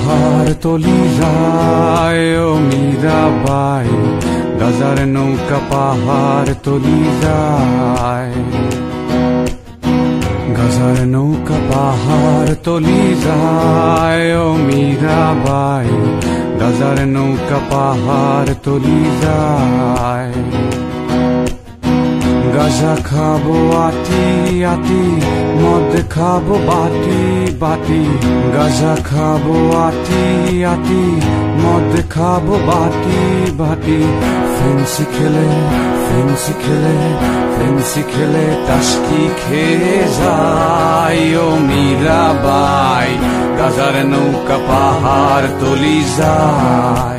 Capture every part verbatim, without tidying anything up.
পাহাড় তলি যায় ও মীরাবাই, গাজার নৌকা পাহাড় তলি যায়। গাজার নৌকা পাহাড় তলি যায় ও মীরাবাই, গাজার নৌকা পাহাড় তলি যায়। গাজা খাবো আটি আটি, মদ খাবো বাটি বাটি। গাজা খাবো আটি আটি, মদ খাবো বাটি বাটি। ফেন্সি খেলে ফেন্সি খেলে ফেন্সি খেলে টাস্কি খেয়ে যায় ও মীরাবাই, গাজার নৌকা পাহাড় তলি যায়।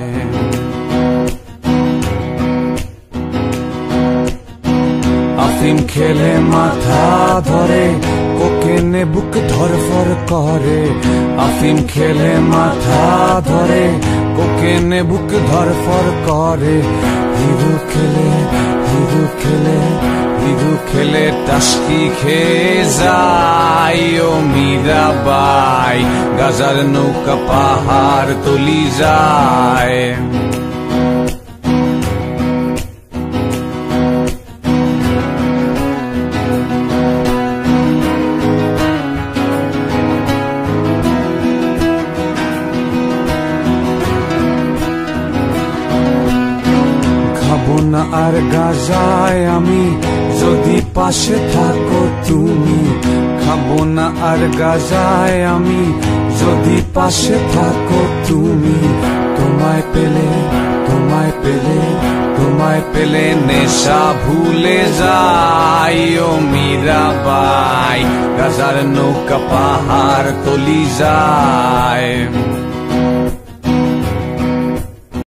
আফিম খেলে মাথা ধরে, কোকেনে বুক ধরফর করে। আফিম খেলে মাথা ধরে, কোকেনে বুক ধরফর করে। হিরু খেলে হিরু খেলে হিরু খেলে টাস্কি খেয়ে যায় ও মীরাবাই, গাজার নৌকা পাহাড় তলি যায়। খাবো না আর গাজায় আমি, যদি পাশে থাকো তুমি। খাবো না আর গাজায় আমি, যদি পাশে থাকো তুমি। তোমায় পেলে তোমায় পেলে তোমায় পেলে নেশা ভুলে যাই ও মীরাবাই, গাজার নৌকা পাহাড় তলি যায়।